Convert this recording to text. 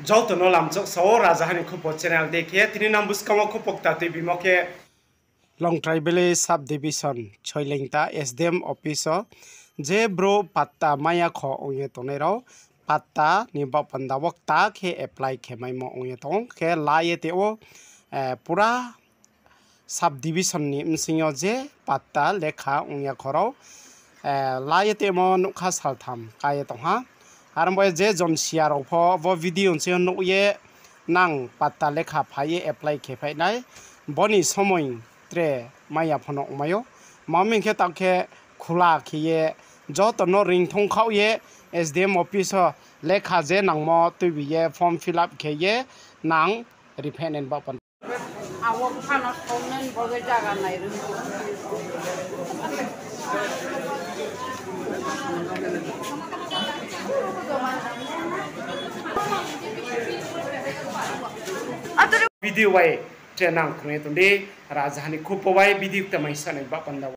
Jauh no lam cok so raja hani khupok channel dekhe tini nam buskamo khupok ta tv moke long tribal sub division choilengta SDM office je bro patta maya kho onge tonero patta ni ba panda wakta khe apply khe mai mo onge tong khe laye te o pura sub division ni msingo je patta lekha onge khoro laye te mo nukha saltham kaye tong ha Harambay je jon siar opho bo video se nuye nang patta lekha phaye apply khe phai nai boni somoy tre maya phono mayo mami khe takhe khula khiye jot no ring thong khau ye SDM office lekha je nangmo tubi ye form fill up khe ye nang refinance ba pan awak phanot thongnen boge jaga nai ru video way trenang khune tunde rajahani khupowai video tamai sanai ba panda